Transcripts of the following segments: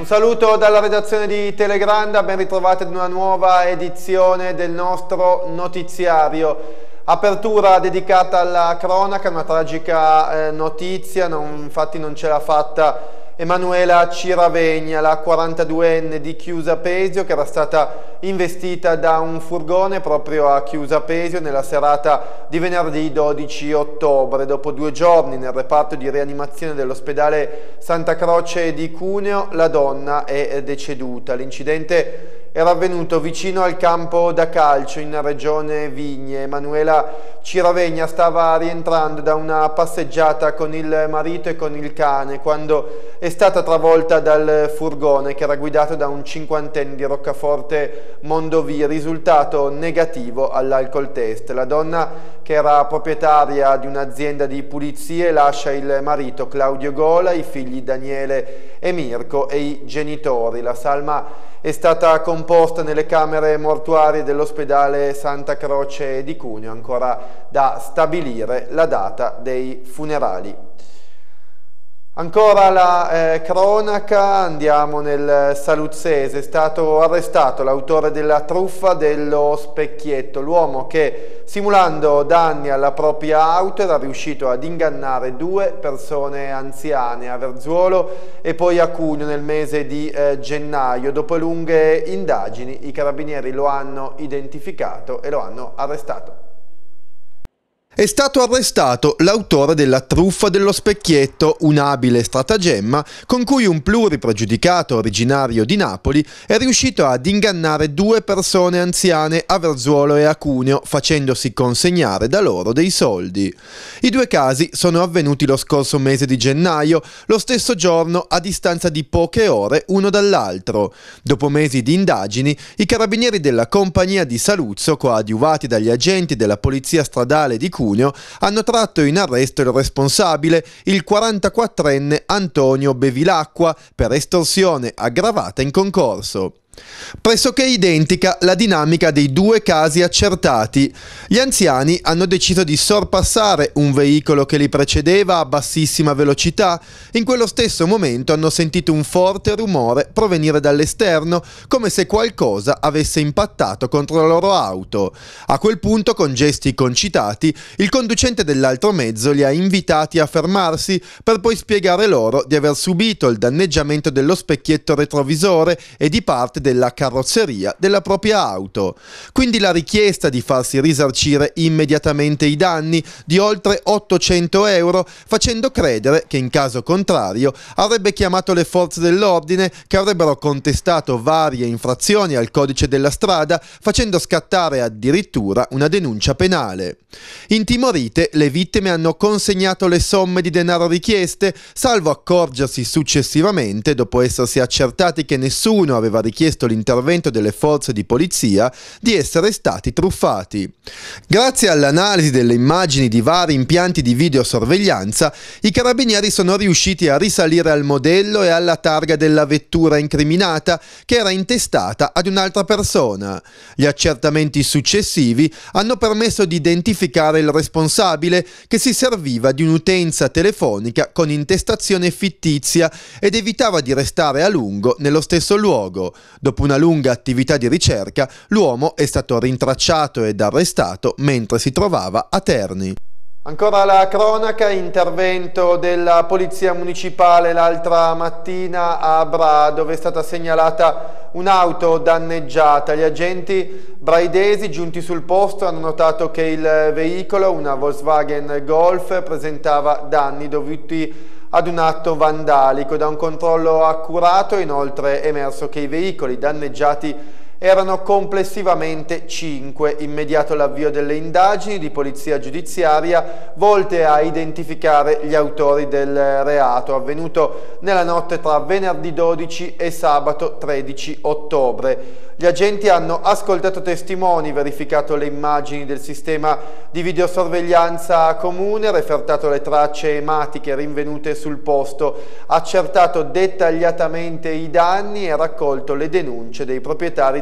saluto dalla redazione di Telegranda, ben ritrovati ad una nuova edizione del nostro notiziario. Apertura dedicata alla cronaca, una tragica notizia, infatti non ce l'ha fatta Emanuela Ciravegna, la 42enne di Chiusa Pesio, che era stata investita da un furgone proprio a Chiusa Pesio nella serata di venerdì 12 ottobre. Dopo 2 giorni nel reparto di rianimazione dell'ospedale Santa Croce di Cuneo, la donna è deceduta. L'incidente era avvenuto vicino al campo da calcio in regione Vigne. Emanuela Ciravegna stava rientrando da una passeggiata con il marito e con il cane quando è stata travolta dal furgone che era guidato da un 50enne di Roccaforte Mondovì, risultato negativo all'alcol test. La donna, che era proprietaria di un'azienda di pulizie, lascia il marito Claudio Gola, i figli Daniele e Mirko e i genitori. La salma è stata composta nelle camere mortuarie dell'ospedale Santa Croce di Cuneo, ancora da stabilire la data dei funerali. Ancora la cronaca, andiamo nel Saluzzese. È stato arrestato l'autore della truffa dello specchietto, l'uomo che, simulando danni alla propria auto, era riuscito ad ingannare 2 persone anziane a Verzuolo e poi a Cuneo nel mese di gennaio. Dopo lunghe indagini i carabinieri lo hanno identificato e lo hanno arrestato. È stato arrestato l'autore della truffa dello specchietto, un abile stratagemma con cui un pluripregiudicato originario di Napoli è riuscito ad ingannare 2 persone anziane a Verzuolo e a Cuneo, facendosi consegnare da loro dei soldi. I 2 casi sono avvenuti lo scorso mese di gennaio, lo stesso giorno, a distanza di poche ore uno dall'altro. Dopo mesi di indagini, i carabinieri della compagnia di Saluzzo, coadiuvati dagli agenti della polizia stradale di Cuneo, hanno tratto in arresto il responsabile, il 44enne Antonio Bevilacqua, per estorsione aggravata in concorso. Pressoché identica la dinamica dei 2 casi accertati. Gli anziani hanno deciso di sorpassare un veicolo che li precedeva a bassissima velocità. In quello stesso momento hanno sentito un forte rumore provenire dall'esterno, come se qualcosa avesse impattato contro la loro auto. A quel punto, con gesti concitati, il conducente dell'altro mezzo li ha invitati a fermarsi per poi spiegare loro di aver subito il danneggiamento dello specchietto retrovisore e di parte della carrozzeria della propria auto. Quindi la richiesta di farsi risarcire immediatamente i danni di oltre 800 euro, facendo credere che in caso contrario avrebbe chiamato le forze dell'ordine, che avrebbero contestato varie infrazioni al codice della strada, facendo scattare addirittura una denuncia penale. Intimorite, le vittime hanno consegnato le somme di denaro richieste, salvo accorgersi successivamente, dopo essersi accertati che nessuno aveva richiesto l'intervento delle forze di polizia, di essere stati truffati. Grazie all'analisi delle immagini di vari impianti di videosorveglianza, i carabinieri sono riusciti a risalire al modello e alla targa della vettura incriminata, che era intestata ad un'altra persona. Gli accertamenti successivi hanno permesso di identificare il responsabile, che si serviva di un'utenza telefonica con intestazione fittizia ed evitava di restare a lungo nello stesso luogo. Dopo una lunga attività di ricerca, l'uomo è stato rintracciato ed arrestato mentre si trovava a Terni. Ancora la cronaca, intervento della polizia municipale l'altra mattina a Bra, dove è stata segnalata un'auto danneggiata. Gli agenti braidesi giunti sul posto hanno notato che il veicolo, una Volkswagen Golf, presentava danni dovuti ad un atto vandalico. Da un controllo accurato è inoltre emerso che i veicoli danneggiati erano complessivamente 5. Immediato l'avvio delle indagini di polizia giudiziaria volte a identificare gli autori del reato, avvenuto nella notte tra venerdì 12 e sabato 13 ottobre. Gli agenti hanno ascoltato testimoni, verificato le immagini del sistema di videosorveglianza comune, refertato le tracce ematiche rinvenute sul posto, accertato dettagliatamente i danni e raccolto le denunce dei proprietari dei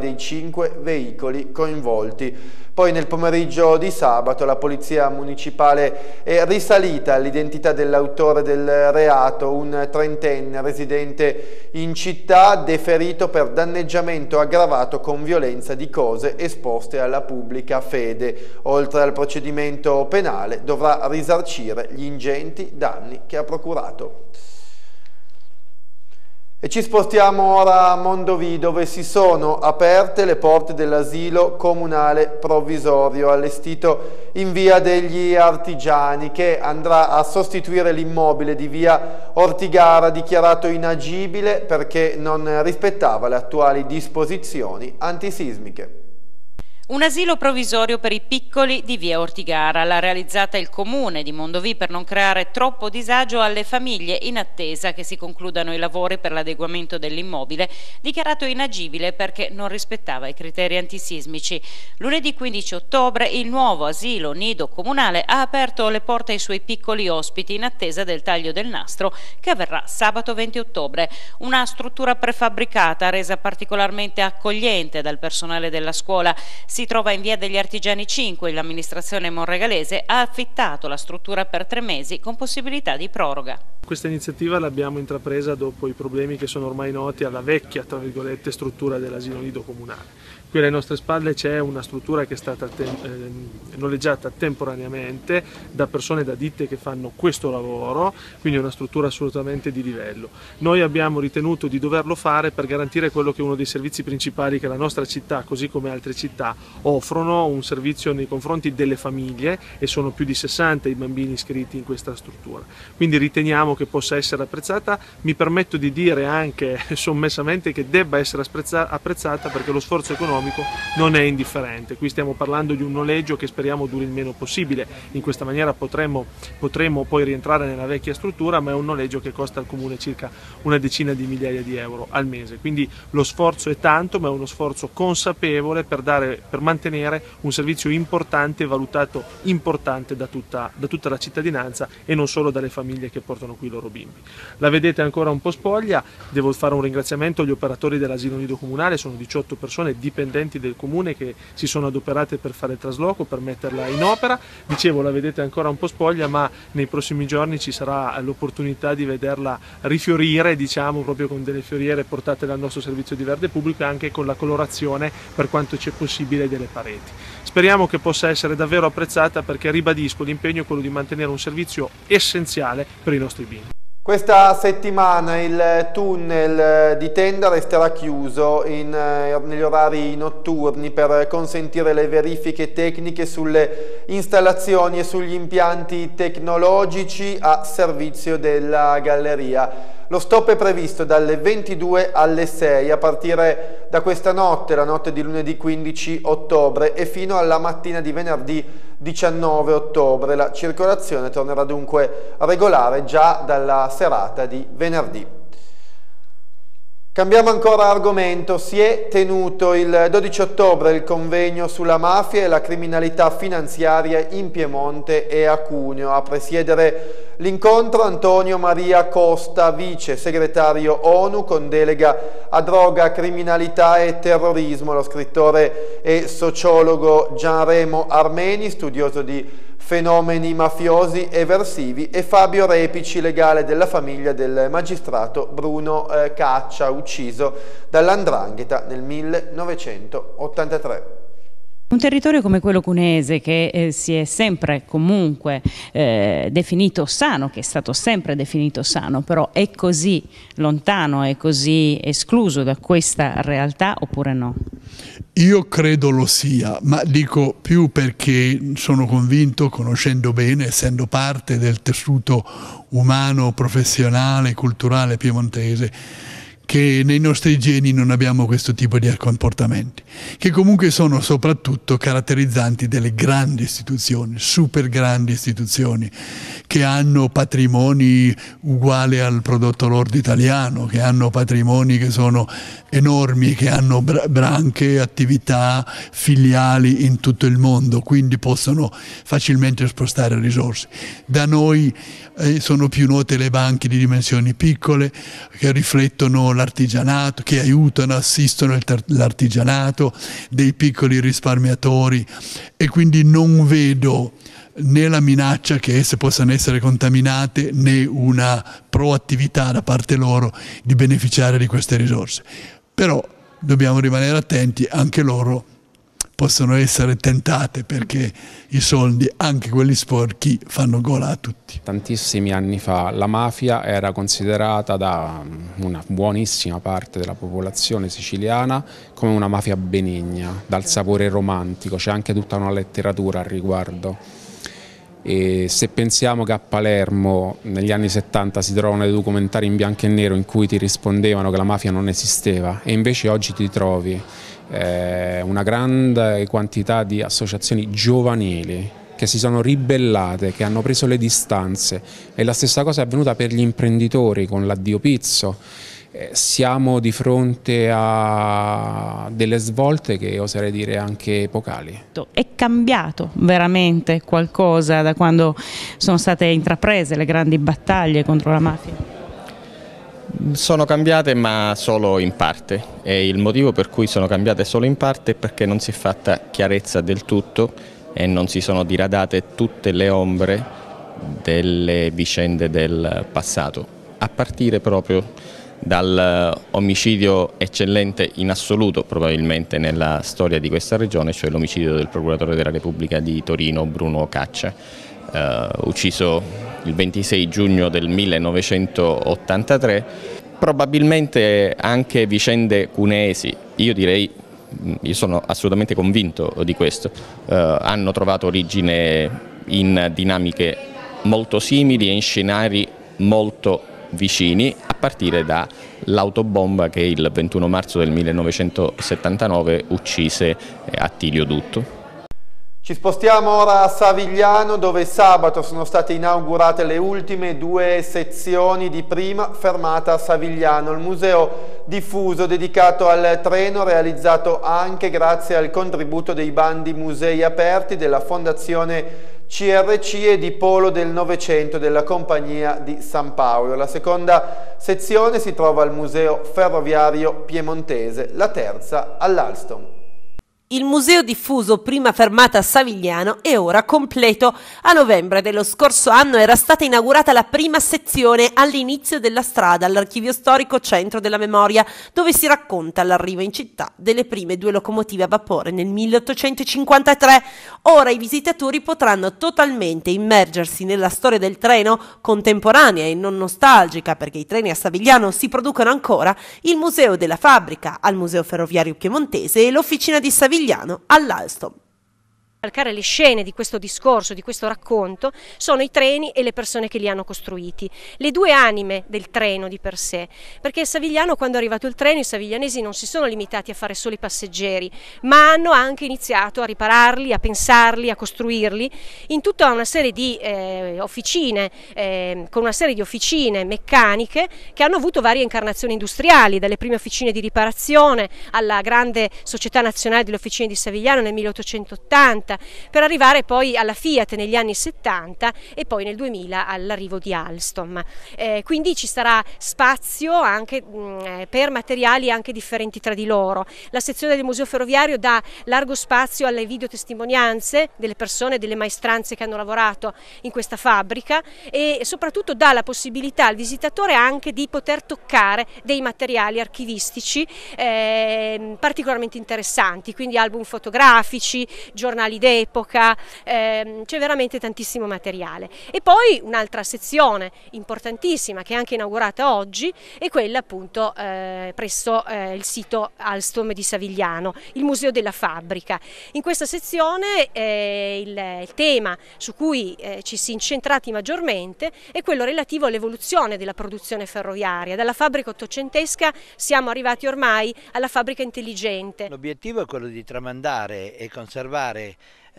dei 5 veicoli coinvolti. Poi nel pomeriggio di sabato la polizia municipale è risalita all'identità dell'autore del reato, un trentenne residente in città, deferito per danneggiamento aggravato con violenza di cose esposte alla pubblica fede. Oltre al procedimento penale dovrà risarcire gli ingenti danni che ha procurato. E ci spostiamo ora a Mondovì, dove si sono aperte le porte dell'asilo comunale provvisorio allestito in via degli Artigiani, che andrà a sostituire l'immobile di via Ortigara dichiarato inagibile perché non rispettava le attuali disposizioni antisismiche. Un asilo provvisorio per i piccoli di via Ortigara l'ha realizzata il comune di Mondovì per non creare troppo disagio alle famiglie in attesa che si concludano i lavori per l'adeguamento dell'immobile, dichiarato inagibile perché non rispettava i criteri antisismici. Lunedì 15 ottobre il nuovo asilo nido comunale ha aperto le porte ai suoi piccoli ospiti in attesa del taglio del nastro che avverrà sabato 20 ottobre. Una struttura prefabbricata resa particolarmente accogliente dal personale della scuola. Si trova in via degli Artigiani 5, l'amministrazione monregalese ha affittato la struttura per 3 mesi con possibilità di proroga. Questa iniziativa l'abbiamo intrapresa dopo i problemi che sono ormai noti alla vecchia, tra virgolette, struttura dell'asilo nido comunale. Qui alle nostre spalle c'è una struttura che è stata noleggiata temporaneamente da persone, da ditte che fanno questo lavoro, quindi è una struttura assolutamente di livello. Noi abbiamo ritenuto di doverlo fare per garantire quello che è uno dei servizi principali che la nostra città, così come altre città, offrono, un servizio nei confronti delle famiglie, e sono più di 60 i bambini iscritti in questa struttura. Quindi riteniamo che possa essere apprezzata. Mi permetto di dire anche sommessamente che debba essere apprezzata perché lo sforzo economico non è indifferente. Qui stiamo parlando di un noleggio che speriamo duri il meno possibile, in questa maniera potremmo poi rientrare nella vecchia struttura, ma è un noleggio che costa al comune circa una decina di migliaia di euro al mese, quindi lo sforzo è tanto, ma è uno sforzo consapevole per mantenere un servizio importante, valutato importante da tutta la cittadinanza e non solo dalle famiglie che portano qui i loro bimbi. La vedete ancora un po' spoglia, devo fare un ringraziamento agli operatori dell'asilo nido comunale, sono 18 persone dipendenti del comune che si sono adoperate per fare il trasloco, per metterla in opera. Dicevo, la vedete ancora un po' spoglia, ma nei prossimi giorni ci sarà l'opportunità di vederla rifiorire, diciamo, proprio con delle fioriere portate dal nostro servizio di verde pubblico e anche con la colorazione, per quanto c'è possibile, delle pareti. Speriamo che possa essere davvero apprezzata perché, ribadisco, l'impegno è quello di mantenere un servizio essenziale per i nostri bimbi. Questa settimana il tunnel di Tenda resterà chiuso negli orari notturni per consentire le verifiche tecniche sulle installazioni e sugli impianti tecnologici a servizio della galleria. Lo stop è previsto dalle 22 alle 6 a partire da questa notte, la notte di lunedì 15 ottobre e fino alla mattina di venerdì 19 ottobre. La circolazione tornerà dunque regolare già dalla serata di venerdì. Cambiamo ancora argomento. Si è tenuto il 12 ottobre il convegno sulla mafia e la criminalità finanziaria in Piemonte e a Cuneo. A presiedere l'incontro Antonio Maria Costa, vice segretario ONU con delega a droga, criminalità e terrorismo, lo scrittore e sociologo Gianremo Armeni, studioso di fenomeni mafiosi eversivi, e Fabio Repici, legale della famiglia del magistrato Bruno Caccia, ucciso dall''ndrangheta nel 1983. Un territorio come quello cuneese che si è sempre comunque definito sano, che è stato sempre definito sano, però è così lontano, è così escluso da questa realtà oppure no? Io credo lo sia, ma dico più perché sono convinto, conoscendo bene, essendo parte del tessuto umano, professionale, culturale piemontese, che nei nostri geni non abbiamo questo tipo di comportamenti, che comunque sono soprattutto caratterizzanti delle grandi istituzioni, super grandi istituzioni, che hanno patrimoni uguali al prodotto lordo italiano, che hanno patrimoni che sono enormi, che hanno branche, attività, filiali in tutto il mondo, quindi possono facilmente spostare risorse. Da noi sono più note le banche di dimensioni piccole che riflettono l'artigianato, che aiutano, assistono l'artigianato, dei piccoli risparmiatori, e quindi non vedo né la minaccia che esse possano essere contaminate né una proattività da parte loro di beneficiare di queste risorse. Però dobbiamo rimanere attenti, anche loro possono essere tentate, perché i soldi, anche quelli sporchi, fanno gola a tutti. Tantissimi anni fa la mafia era considerata da una buonissima parte della popolazione siciliana come una mafia benigna, dal sapore romantico, c'è anche tutta una letteratura al riguardo. E se pensiamo che a Palermo negli anni 70 si trovano dei documentari in bianco e nero in cui ti rispondevano che la mafia non esisteva, e invece oggi ti trovi una grande quantità di associazioni giovanili che si sono ribellate, che hanno preso le distanze, e la stessa cosa è avvenuta per gli imprenditori con l'addio Pizzo. Siamo di fronte a delle svolte che oserei dire anche epocali. È cambiato veramente qualcosa da quando sono state intraprese le grandi battaglie contro la mafia? Sono cambiate, ma solo in parte, e il motivo per cui sono cambiate solo in parte è perché non si è fatta chiarezza del tutto e non si sono diradate tutte le ombre delle vicende del passato, a partire proprio dall'omicidio eccellente in assoluto probabilmente nella storia di questa regione, cioè l'omicidio del procuratore della Repubblica di Torino Bruno Caccia, ucciso il 26 giugno del 1983, probabilmente anche vicende cuneesi, io sono assolutamente convinto di questo, hanno trovato origine in dinamiche molto simili e in scenari molto vicini, a partire dall'autobomba che il 21 marzo del 1979 uccise Attilio Dutto. Ci spostiamo ora a Savigliano, dove sabato sono state inaugurate le ultime 2 sezioni di Prima Fermata Savigliano, il museo diffuso dedicato al treno, realizzato anche grazie al contributo dei bandi Musei Aperti della Fondazione CRC e di Polo del Novecento della Compagnia di San Paolo. La seconda sezione si trova al Museo Ferroviario Piemontese, la terza all'Alstom. Il museo diffuso Prima Fermata Savigliano è ora completo. A novembre dello scorso anno era stata inaugurata la prima sezione all'inizio della strada all'Archivio Storico Centro della Memoria, dove si racconta l'arrivo in città delle prime 2 locomotive a vapore nel 1853. Ora i visitatori potranno totalmente immergersi nella storia del treno, contemporanea e non nostalgica, perché i treni a Savigliano si producono ancora, il museo della fabbrica al Museo Ferroviario Piemontese e l'Officina di Savigliano all'Alstom. Calcare le scene di questo discorso, di questo racconto, sono i treni e le persone che li hanno costruiti, le 2 anime del treno di per sé, perché a Savigliano, quando è arrivato il treno, i saviglianesi non si sono limitati a fare solo i passeggeri, ma hanno anche iniziato a ripararli, a pensarli, a costruirli in tutta una serie di officine, con una serie di officine meccaniche che hanno avuto varie incarnazioni industriali, dalle prime officine di riparazione alla grande Società Nazionale delle Officine di Savigliano nel 1880, per arrivare poi alla Fiat negli anni 70 e poi nel 2000 all'arrivo di Alstom. Quindi ci sarà spazio anche per materiali anche differenti tra di loro. La sezione del Museo Ferroviario dà largo spazio alle videotestimonianze delle persone, delle maestranze che hanno lavorato in questa fabbrica, e soprattutto dà la possibilità al visitatore anche di poter toccare dei materiali archivistici particolarmente interessanti, quindi album fotografici, giornali d'epoca, c'è veramente tantissimo materiale. E poi un'altra sezione importantissima che è anche inaugurata oggi è quella appunto presso il sito Alstom di Savigliano, il Museo della Fabbrica. In questa sezione il tema su cui ci si è incentrati maggiormente è quello relativo all'evoluzione della produzione ferroviaria. Dalla fabbrica ottocentesca siamo arrivati ormai alla fabbrica intelligente. L'obiettivo è quello di tramandare e conservare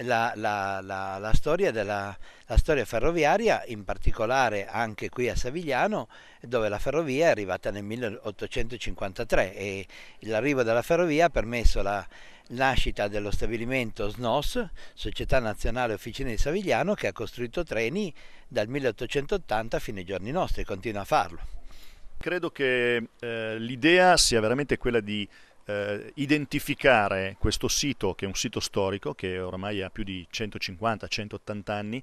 la storia ferroviaria, in particolare anche qui a Savigliano, dove la ferrovia è arrivata nel 1853 e l'arrivo della ferrovia ha permesso la nascita dello stabilimento SNOS, Società Nazionale Officine di Savigliano, che ha costruito treni dal 1880 fino ai giorni nostri e continua a farlo. Credo che l'idea sia veramente quella di identificare questo sito, che è un sito storico, che oramai ha più di 150-180 anni,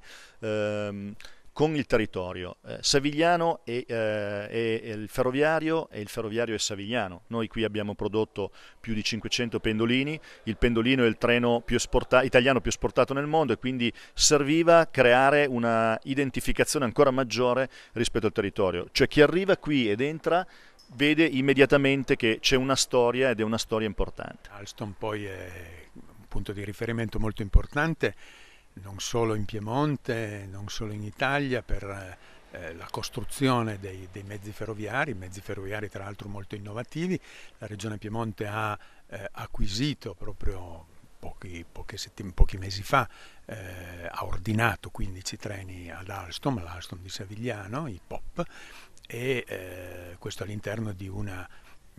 con il territorio Savigliano e il ferroviario è Savigliano. Noi qui abbiamo prodotto più di 500 pendolini, il pendolino è il treno italiano più esportato nel mondo, e quindi serviva creare una identificazione ancora maggiore rispetto al territorio. Cioè chi arriva qui ed entra vede immediatamente che c'è una storia, ed è una storia importante. Alstom poi è un punto di riferimento molto importante, non solo in Piemonte, non solo in Italia, per la costruzione dei mezzi ferroviari tra l'altro molto innovativi. La Regione Piemonte ha acquisito proprio pochi mesi fa, ha ordinato 15 treni all'Alstom di Savigliano, i POP, e questo all'interno di una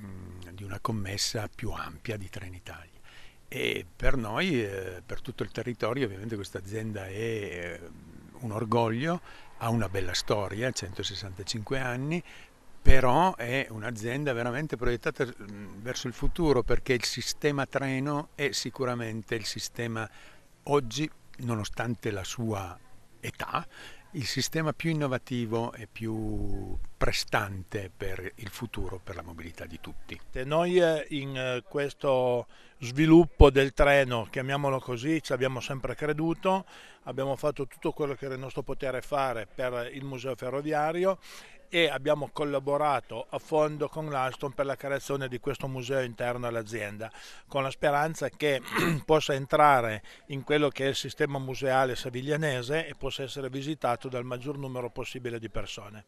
commessa più ampia di Trenitalia. E per noi, per tutto il territorio, ovviamente questa azienda è un orgoglio, ha una bella storia, 165 anni, però è un'azienda veramente proiettata verso il futuro, perché il sistema treno è sicuramente il sistema oggi, nonostante la sua età, il sistema più innovativo e più prestante per il futuro, per la mobilità di tutti. Noi in questo sviluppo del treno, chiamiamolo così, ci abbiamo sempre creduto, abbiamo fatto tutto quello che era il nostro potere fare per il museo ferroviario e abbiamo collaborato a fondo con l'Alstom per la creazione di questo museo interno all'azienda, con la speranza che possa entrare in quello che è il sistema museale saviglianese e possa essere visitato dal maggior numero possibile di persone.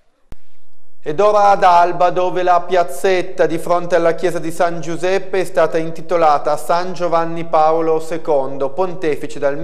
Ed ora ad Alba, dove la piazzetta di fronte alla chiesa di San Giuseppe è stata intitolata a San Giovanni Paolo II, pontefice dal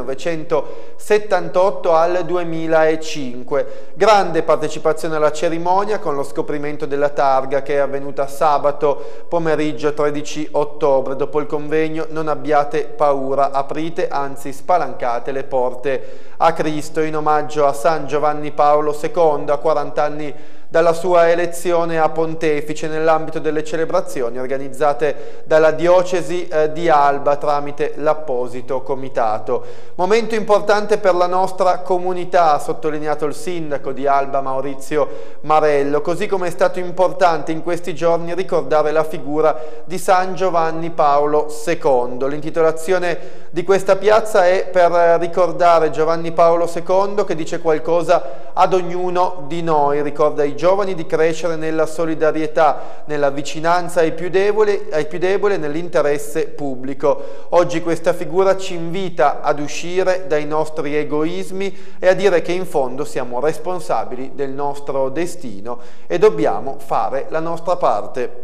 1978 al 2005. Grande partecipazione alla cerimonia con lo scoprimento della targa, che è avvenuta sabato pomeriggio 13 ottobre. Dopo il convegno: non abbiate paura, aprite, anzi spalancate le porte a Cristo, in omaggio a San Giovanni Paolo II, a 40 anni dalla sua elezione a pontefice, nell'ambito delle celebrazioni organizzate dalla diocesi di Alba tramite l'apposito comitato. Momento importante per la nostra comunità, ha sottolineato il sindaco di Alba Maurizio Marello, così come è stato importante in questi giorni ricordare la figura di San Giovanni Paolo II. L'intitolazione di questa piazza è per ricordare Giovanni Paolo II, che dice qualcosa ad ognuno di noi, ricorda ai giovani di crescere nella solidarietà, nella vicinanza ai più deboli e nell'interesse pubblico. Oggi questa figura ci invita ad uscire dai nostri egoismi e a dire che in fondo siamo responsabili del nostro destino e dobbiamo fare la nostra parte.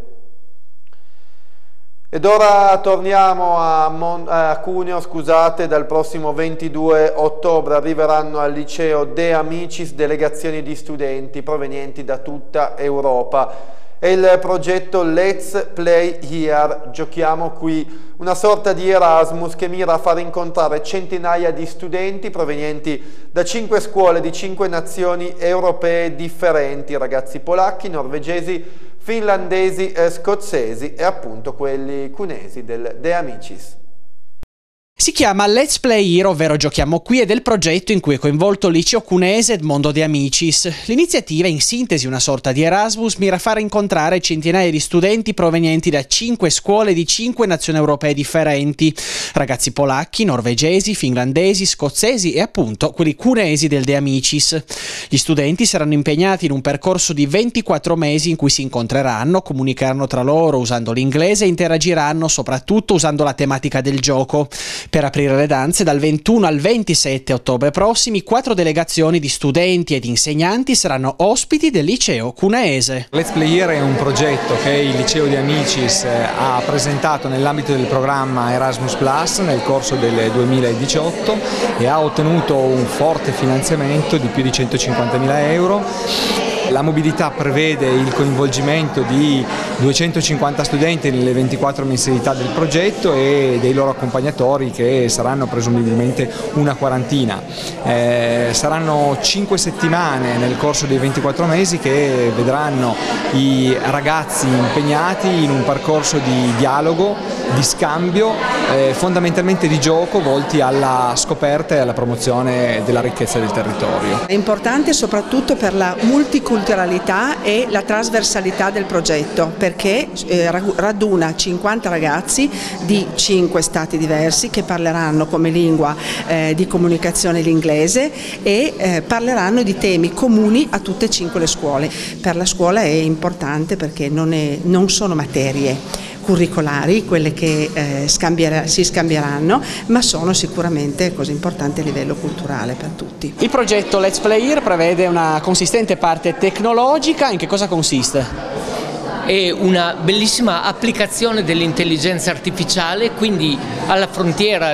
Ed ora torniamo a Cuneo, scusate. Dal prossimo 22 ottobre arriveranno al liceo De Amicis delegazioni di studenti provenienti da tutta Europa. È il progetto Let's Play Here, giochiamo qui, una sorta di Erasmus che mira a far incontrare centinaia di studenti provenienti da 5 scuole di 5 nazioni europee differenti, ragazzi polacchi, norvegesi, finlandesi, scozzesi e appunto quelli cunesi del De Amicis. Si chiama Let's Play Here, ovvero giochiamo qui, ed è il progetto in cui è coinvolto il liceo cunese Edmondo De Amicis. L'iniziativa, in sintesi una sorta di Erasmus, mira a far incontrare centinaia di studenti provenienti da 5 scuole di 5 nazioni europee differenti, ragazzi polacchi, norvegesi, finlandesi, scozzesi e appunto quelli cunesi del De Amicis. Gli studenti saranno impegnati in un percorso di 24 mesi in cui si incontreranno, comunicheranno tra loro usando l'inglese e interagiranno soprattutto usando la tematica del gioco. Per aprire le danze, dal 21 al 27 ottobre prossimi, 4 delegazioni di studenti ed insegnanti saranno ospiti del liceo cuneese. Let's Play Here è un progetto che il liceo di Amicis ha presentato nell'ambito del programma Erasmus Plus nel corso del 2018 e ha ottenuto un forte finanziamento di più di 150.000 euro. La mobilità prevede il coinvolgimento di 250 studenti nelle 24 mensilità del progetto e dei loro accompagnatori, che saranno presumibilmente una quarantina. Saranno 5 settimane nel corso dei 24 mesi che vedranno i ragazzi impegnati in un percorso di dialogo, di scambio, fondamentalmente di gioco, volti alla scoperta e alla promozione della ricchezza del territorio. È importante soprattutto per la multiculturalità e la trasversalità del progetto, perché raduna 50 ragazzi di 5 stati diversi che parleranno come lingua di comunicazione l'inglese e parleranno di temi comuni a tutte e 5 le scuole. Per la scuola è importante perché non sono materie curricolari quelle che si scambieranno, ma sono sicuramente cose importanti a livello culturale per tutti. Il progetto Let's Play Here prevede una consistente parte tecnologica. In che cosa consiste? È una bellissima applicazione dell'intelligenza artificiale, quindi alla frontiera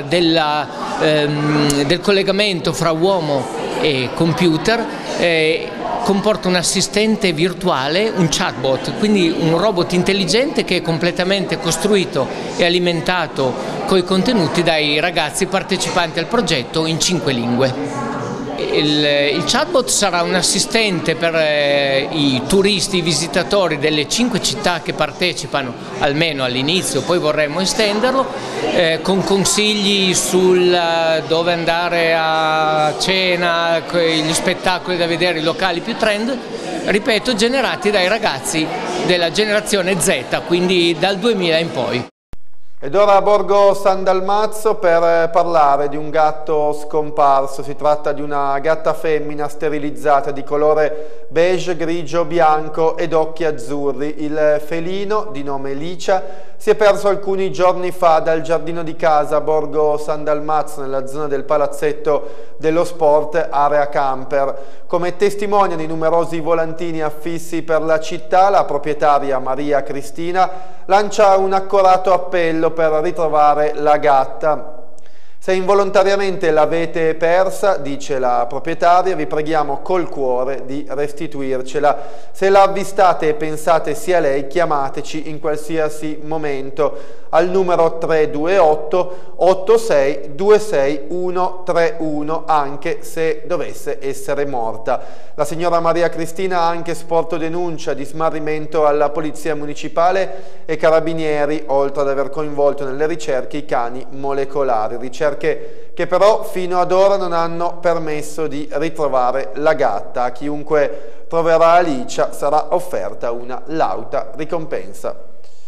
del collegamento fra uomo e computer. Comporta un assistente virtuale, un chatbot, quindi un robot intelligente che è completamente costruito e alimentato coi contenuti dai ragazzi partecipanti al progetto in 5 lingue. Il chatbot sarà un assistente per i turisti, i visitatori delle 5 città che partecipano, almeno all'inizio, poi vorremmo estenderlo, con consigli sul dove andare a cena, gli spettacoli da vedere, i locali più trend, ripeto, generati dai ragazzi della generazione Z, quindi dal 2000 in poi. Ed ora a Borgo San Dalmazzo per parlare di un gatto scomparso. Si tratta di una gatta femmina sterilizzata di colore beige, grigio, bianco ed occhi azzurri. Il felino, di nome Licia, si è perso alcuni giorni fa dal giardino di casa a Borgo San Dalmazzo, nella zona del palazzetto dello sport, area camper. Come testimoniano i numerosi volantini affissi per la città, la proprietaria Maria Cristina lancia un accorato appello per ritrovare la gatta. Se involontariamente l'avete persa, dice la proprietaria, vi preghiamo col cuore di restituircela. Se la avvistate e pensate sia lei, chiamateci in qualsiasi momento al numero 328 86 26 131, anche se dovesse essere morta. La signora Maria Cristina ha anche sporto denuncia di smarrimento alla Polizia Municipale e Carabinieri, oltre ad aver coinvolto nelle ricerche i cani molecolari, ricerche che però fino ad ora non hanno permesso di ritrovare la gatta. A chiunque troverà Alicia sarà offerta una lauta ricompensa.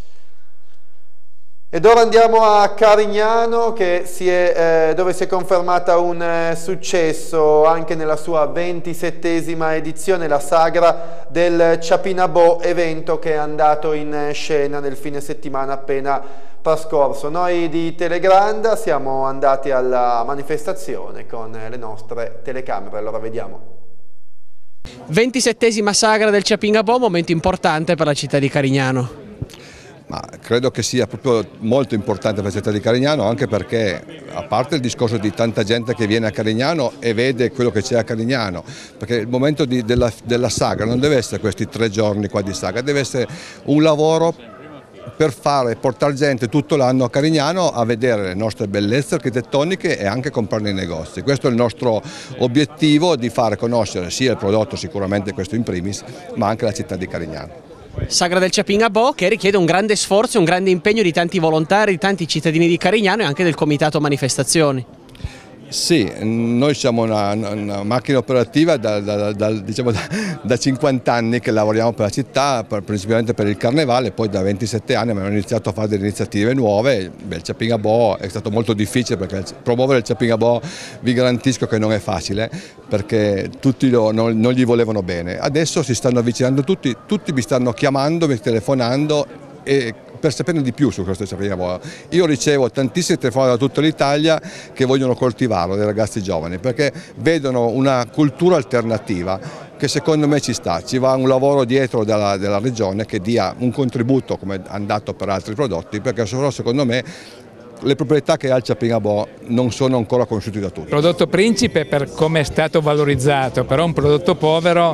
Ed ora andiamo a Carignano, dove si è confermata un successo anche nella sua 27esima edizione, la sagra del Ciapinabò, evento che è andato in scena nel fine settimana appena trascorso. Noi di Telegranda siamo andati alla manifestazione con le nostre telecamere, allora vediamo. 27esima sagra del Ciapinabò, momento importante per la città di Carignano. Ma credo che sia proprio molto importante per la città di Carignano, anche perché, a parte il discorso di tanta gente che viene a Carignano e vede quello che c'è a Carignano, perché il momento della sagra non deve essere questi 3 giorni qua di sagra, deve essere un lavoro per portare gente tutto l'anno a Carignano a vedere le nostre bellezze architettoniche e anche comprare nei negozi. Questo è il nostro obiettivo, di fare conoscere sia il prodotto, sicuramente questo in primis, ma anche la città di Carignano. Sagra del Ciapinabò che richiede un grande sforzo e un grande impegno di tanti volontari, di tanti cittadini di Carignano e anche del comitato manifestazioni. Sì, noi siamo una macchina operativa da 50 anni che lavoriamo per la città, principalmente per il Carnevale, poi da 27 anni abbiamo iniziato a fare delle iniziative nuove. Il Ciapinabò è stato molto difficile, perché promuovere il Ciapinabò vi garantisco che non è facile, perché tutti non gli volevano bene. Adesso si stanno avvicinando tutti mi stanno chiamando, mi telefonando per saperne di più su questo Ciapinabò. Io ricevo tantissime telefonate da tutta l'Italia che vogliono coltivarlo, dei ragazzi giovani, perché vedono una cultura alternativa che secondo me ci sta, ci va un lavoro dietro della regione che dia un contributo come è andato per altri prodotti, perché secondo me le proprietà che ha il Ciapinabò non sono ancora conosciute da tutti. Il prodotto principe per come è stato valorizzato, però un prodotto povero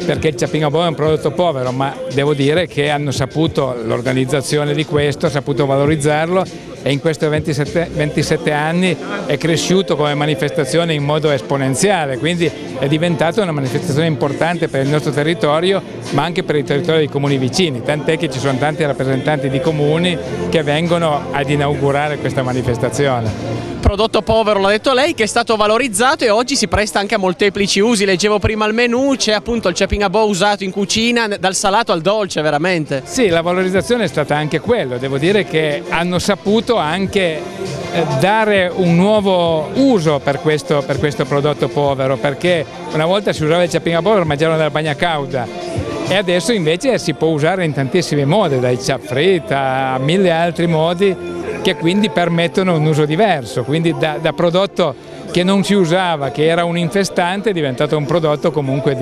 perché il Ciappino Boe è un prodotto povero, ma devo dire che hanno saputo, l'organizzazione di questo ha saputo valorizzarlo, e in questi 27 anni è cresciuto come manifestazione in modo esponenziale, quindi è diventata una manifestazione importante per il nostro territorio, ma anche per il territorio dei comuni vicini, tant'è che ci sono tanti rappresentanti di comuni che vengono ad inaugurare questa manifestazione. Prodotto povero, l'ha detto lei, che è stato valorizzato e oggi si presta anche a molteplici usi. Leggevo prima il menù, c'è appunto il Ciappino Boe usato in cucina, dal salato al dolce, veramente. Sì, la valorizzazione è stata anche quello, devo dire che hanno saputo anche dare un nuovo uso per questo prodotto povero, perché una volta si usava il Ciappino Boe per mangiare nella bagna cauda e adesso invece si può usare in tantissimi modi, dai ciaffrit a mille altri modi che quindi permettono un uso diverso, quindi da prodotto che non si usava, che era un infestante, è diventato un prodotto comunque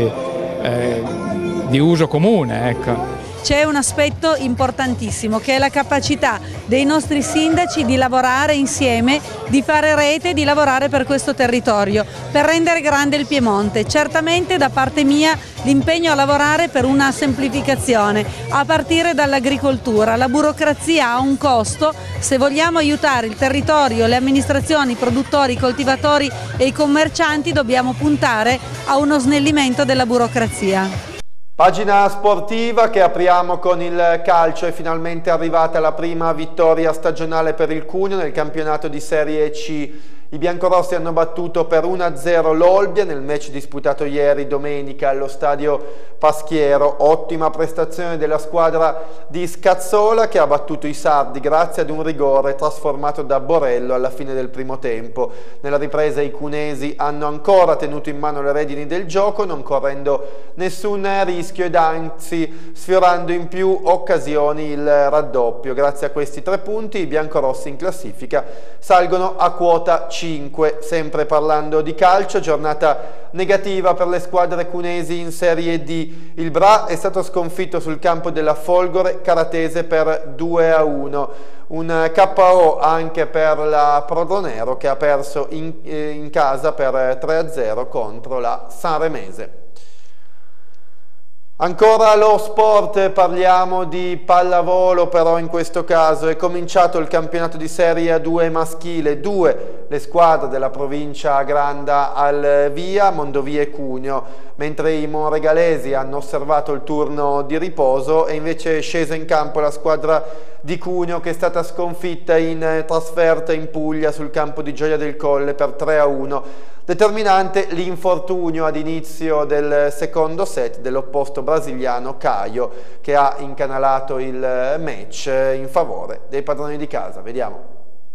di uso comune, ecco. C'è un aspetto importantissimo che è la capacità dei nostri sindaci di lavorare insieme, di fare rete, di lavorare per questo territorio, per rendere grande il Piemonte. Certamente da parte mia l'impegno a lavorare per una semplificazione, a partire dall'agricoltura. La burocrazia ha un costo, se vogliamo aiutare il territorio, le amministrazioni, i produttori, i coltivatori e i commercianti dobbiamo puntare a uno snellimento della burocrazia. Pagina sportiva che apriamo con il calcio. È finalmente arrivata la prima vittoria stagionale per il Cuneo nel campionato di Serie C. I biancorossi hanno battuto per 1-0 l'Olbia nel match disputato ieri domenica allo stadio Paschiero. Ottima prestazione della squadra di Scazzola che ha battuto i sardi grazie ad un rigore trasformato da Borello alla fine del primo tempo. Nella ripresa i cunesi hanno ancora tenuto in mano le redini del gioco, non correndo nessun rischio ed anzi sfiorando in più occasioni il raddoppio. Grazie a questi 3 punti i biancorossi in classifica salgono a quota 5. Sempre parlando di calcio, giornata negativa per le squadre cunesi in Serie D. Il Bra è stato sconfitto sul campo della Folgore Caratese per 2-1. Un KO anche per la Prodonero che ha perso in casa per 3-0 contro la Sanremese. Ancora lo sport, parliamo di pallavolo, però in questo caso è cominciato il campionato di Serie A2 maschile. 2 le squadre della provincia Granda al via, Mondovì e Cuneo, mentre i monregalesi hanno osservato il turno di riposo e invece è scesa in campo la squadra di Cuneo che è stata sconfitta in trasferta in Puglia sul campo di Gioia del Colle per 3-1. Determinante l'infortunio ad inizio del secondo set dell'opposto brasiliano Caio che ha incanalato il match in favore dei padroni di casa. Vediamo.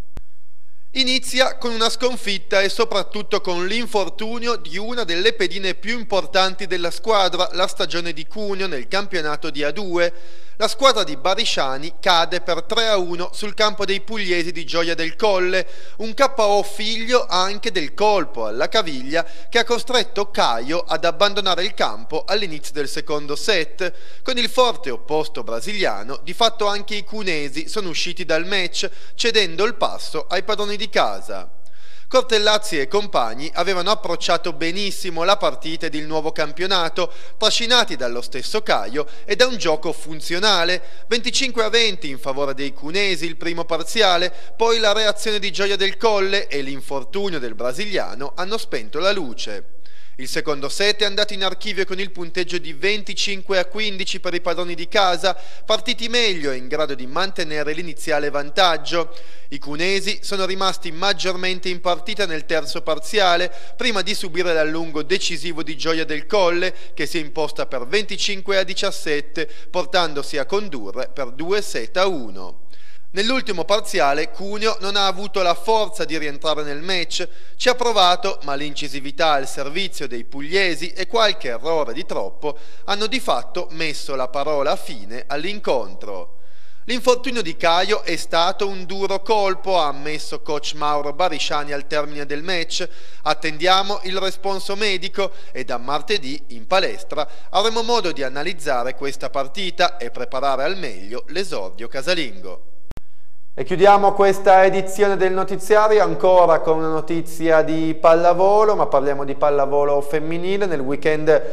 Inizia con una sconfitta e soprattutto con l'infortunio di una delle pedine più importanti della squadra la stagione di Cuneo nel campionato di A2. La squadra di Barisciani cade per 3-1 sul campo dei pugliesi di Gioia del Colle, un KO figlio anche del colpo alla caviglia che ha costretto Caio ad abbandonare il campo all'inizio del secondo set. Con il forte opposto brasiliano, di fatto anche i cunesi sono usciti dal match cedendo il passo ai padroni di casa. Cortellazzi e compagni avevano approcciato benissimo la partita ed il nuovo campionato, trascinati dallo stesso Caio e da un gioco funzionale, 25-20 in favore dei cunesi il primo parziale, poi la reazione di Gioia del Colle e l'infortunio del brasiliano hanno spento la luce. Il secondo set è andato in archivio con il punteggio di 25-15 per i padroni di casa, partiti meglio e in grado di mantenere l'iniziale vantaggio. I cunesi sono rimasti maggiormente in partita nel terzo parziale, prima di subire l'allungo decisivo di Gioia del Colle, che si è imposta per 25-17, portandosi a condurre per 2-1. Nell'ultimo parziale Cuneo non ha avuto la forza di rientrare nel match, ci ha provato ma l'incisività al servizio dei pugliesi e qualche errore di troppo hanno di fatto messo la parola fine all'incontro. L'infortunio di Caio è stato un duro colpo, ha ammesso coach Mauro Barisciani al termine del match. Attendiamo il responso medico e da martedì in palestra avremo modo di analizzare questa partita e preparare al meglio l'esordio casalingo. E chiudiamo questa edizione del notiziario ancora con una notizia di pallavolo, ma parliamo di pallavolo femminile. Nel weekend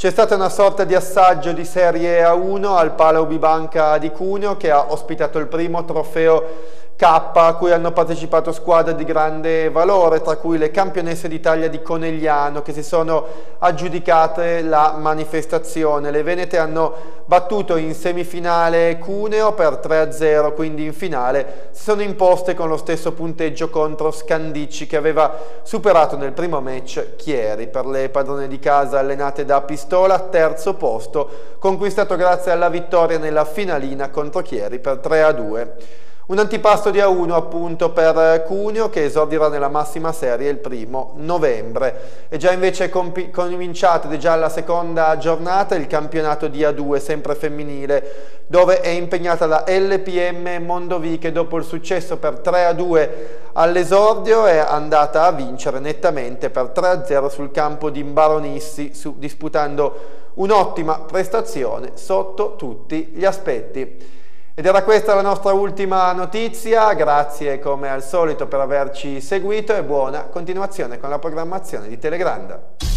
C'è stata una sorta di assaggio di Serie A1 al Pala Ubibanca di Cuneo, che ha ospitato il primo trofeo K a cui hanno partecipato squadre di grande valore, tra cui le campionesse d'Italia di Conegliano, che si sono aggiudicate la manifestazione. Le venete hanno battuto in semifinale Cuneo per 3-0, quindi in finale si sono imposte con lo stesso punteggio contro Scandicci, che aveva superato nel primo match Chieri. Per le padrone di casa allenate da Pistola, terzo posto conquistato grazie alla vittoria nella finalina contro Chieri per 3-2. Un antipasto di A1 appunto per Cuneo, che esordirà nella massima serie il 1° novembre. È già invece cominciato ed è già la seconda giornata il campionato di A2 sempre femminile, dove è impegnata la LPM Mondovì, che dopo il successo per 3-2 all'esordio è andata a vincere nettamente per 3-0 sul campo di Baronissi, disputando un'ottima prestazione sotto tutti gli aspetti. Ed era questa la nostra ultima notizia. Grazie come al solito per averci seguito e buona continuazione con la programmazione di Telegranda.